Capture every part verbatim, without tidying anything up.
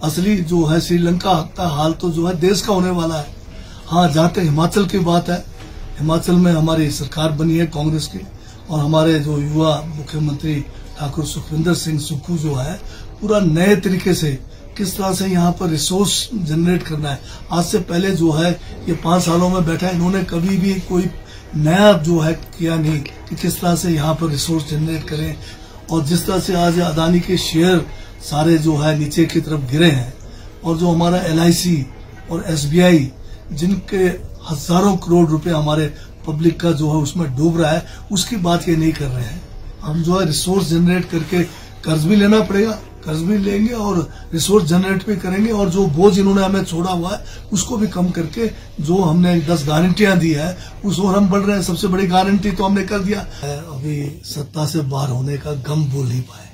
असली जो है श्रीलंका का हाल तो जो है देश का होने वाला है। हाँ, जहाँ तक हिमाचल की बात है, हिमाचल में हमारी सरकार बनी है कांग्रेस की, और हमारे जो युवा मुख्यमंत्री ठाकुर सुखविंदर सिंह सुक्खू जो है पूरा नए तरीके से किस तरह से यहाँ पर रिसोर्स जनरेट करना है। आज से पहले जो है ये पांच सालों में बैठा है, इन्होंने कभी भी कोई नया जो है किया नहीं कि किस तरह से यहाँ पर रिसोर्स जनरेट करें। और जिस तरह से आज अदानी के शेयर सारे जो है नीचे की तरफ गिरे हैं, और जो हमारा एल आई सी और एस बी आई जिनके हजारों करोड़ रुपए हमारे पब्लिक का जो है उसमें डूब रहा है, उसकी बात ये नहीं कर रहे हैं। हम जो है रिसोर्स जनरेट करके कर्ज भी लेना पड़ेगा, कर्ज भी लेंगे और रिसोर्स जनरेट भी करेंगे, और जो बोझ इन्होंने हमें छोड़ा हुआ है उसको भी कम करके जो हमने दस गारंटियां दी है उस और हम बढ़ रहे हैं। सबसे बड़ी गारंटी तो हमने कर दिया है, अभी सत्ता से बाहर होने का गम बोल नहीं पाए,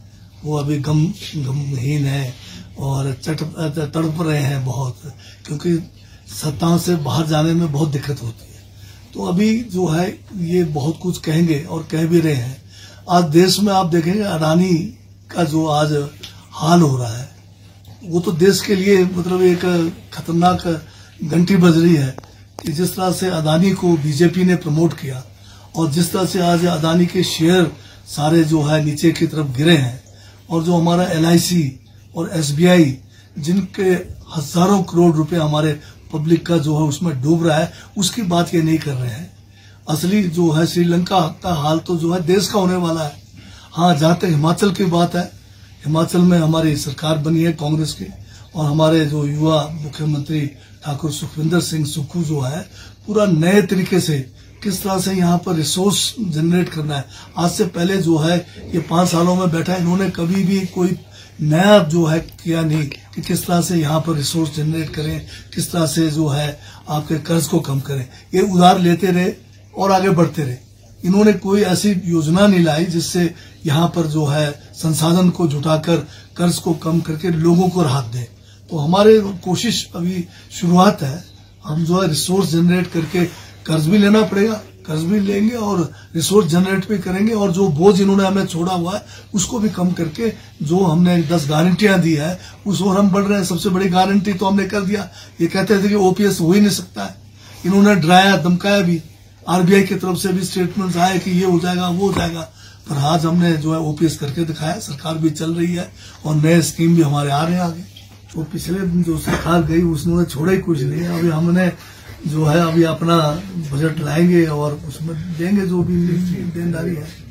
वो अभी गम गमहीन है और चट तड़प रहे हैं बहुत, क्योंकि सत्ता से बाहर जाने में बहुत दिक्कत होती है। तो अभी जो है ये बहुत कुछ कहेंगे और कह भी रहे हैं। आज देश में आप देखेंगे अडानी का जो आज हाल हो रहा है, वो तो देश के लिए मतलब एक खतरनाक घंटी बज रही है कि जिस तरह से अडानी को बीजेपी ने प्रमोट किया, और जिस तरह से आज अडानी के शेयर सारे जो है नीचे की तरफ गिरे हैं, और जो हमारा एल आई सी और एस बी आई जिनके हजारों करोड़ रुपए हमारे पब्लिक का जो है उसमें डूब रहा है, उसकी बात ये नहीं कर रहे हैं। असली जो है श्रीलंका का हाल तो जो है देश का होने वाला है। हाँ, जहाँ तक हिमाचल की बात है, हिमाचल में हमारी सरकार बनी है कांग्रेस की, और हमारे जो युवा मुख्यमंत्री ठाकुर सुखविंदर सिंह सुक्खू जो है पूरा नए तरीके से किस तरह से यहाँ पर रिसोर्स जनरेट करना है। आज से पहले जो है ये पांच सालों में बैठा है, इन्होंने कभी भी कोई नया जो है किया नहीं कि किस तरह से यहाँ पर रिसोर्स जनरेट करें, किस तरह से जो है आपके कर्ज को कम करें। ये उधार लेते रहे और आगे बढ़ते रहे। इन्होंने कोई ऐसी योजना नहीं लाई जिससे यहाँ पर जो है संसाधन को जुटाकर कर्ज को कम करके लोगों को राहत दे। तो हमारे कोशिश अभी शुरुआत है, हम जो है रिसोर्स जनरेट करके कर्ज भी लेना पड़ेगा, कर्ज भी लेंगे और रिसोर्स जनरेट भी करेंगे, और जो बोझ इन्होंने हमें छोड़ा हुआ है उसको भी कम करके जो हमने दस गारंटियां दी है उस और हम बढ़ रहे हैं। सबसे बड़ी गारंटी तो हमने कर दिया। ये कहते थे कि ओ पी एस हो ही नहीं सकता है, इन्होंने डराया धमकाया भी, आर बी आई की तरफ से भी स्टेटमेंट आए कि ये हो जाएगा वो हो जाएगा, पर आज हमने जो है ओ पी एस करके दिखाया। सरकार भी चल रही है और नए स्कीम भी हमारे आ रहे हैं आगे। तो पिछले जो सरकार गई उसने छोड़ा ही कुछ नहीं। अभी हमने जो है अभी अपना बजट लाएंगे और उसमें देंगे जो भी देनदारी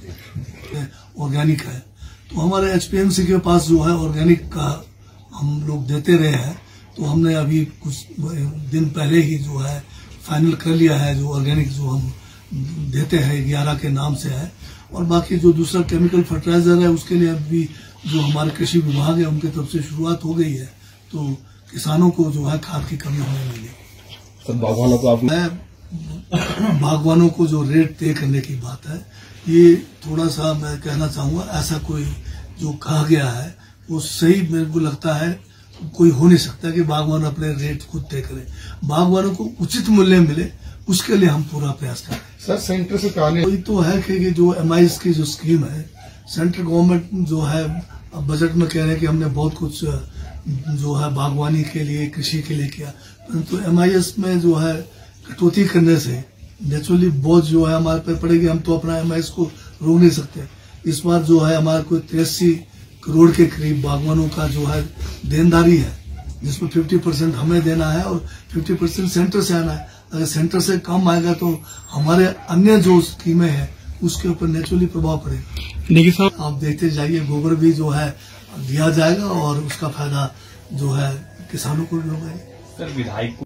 है ऑर्गेनिक है। तो हमारे एच पी एम सी के पास जो है ऑर्गेनिक का हम लोग देते रहे हैं, तो हमने अभी कुछ दिन पहले ही जो है फाइनल कर लिया है जो ऑर्गेनिक जो हम देते हैं ग्यारह के नाम से है। और बाकी जो दूसरा केमिकल फर्टिलाइजर है उसके लिए अभी जो हमारे कृषि विभाग है उनकी तरफ से शुरुआत हो गई है, तो किसानों को जो है खाद की कमी होने लगी। बागवानों को आपने बागवानों को जो रेट तय करने की बात है, ये थोड़ा सा मैं कहना चाहूंगा, ऐसा कोई जो कहा गया है वो सही मेरे को लगता है कोई हो नहीं सकता कि बागवान अपने रेट खुद तय करे। बागवानों को उचित मूल्य मिले उसके लिए हम पूरा प्रयास करें। सर, सेंटर से कहा वही तो है कि जो एम आई एस की जो स्कीम है, सेंट्रल गवर्नमेंट जो है बजट में कह रहे हैं कि हमने बहुत कुछ जो है बागवानी के लिए कृषि के लिए किया, परंतु एम आई एस में जो है कटौती करने से नेचुरली बोझ जो है हमारे पे पड़ेगी। हम तो अपना एम आई एस को रोक नहीं सकते। इस बार जो है हमारे को तिरासी करोड़ के करीब बागवानों का जो है देनदारी है, जिसमें पचास परसेंट हमें देना है और पचास परसेंट सेंटर से आना है। अगर सेंटर से कम आएगा तो हमारे अन्य जो स्कीमें हैं उसके ऊपर नेचुरली प्रभाव पड़ेगा। देखिए साहब, आप देखते जाइए, गोबर भी जो है दिया जाएगा और उसका फायदा जो है किसानों को भी होगा। सर, विधायक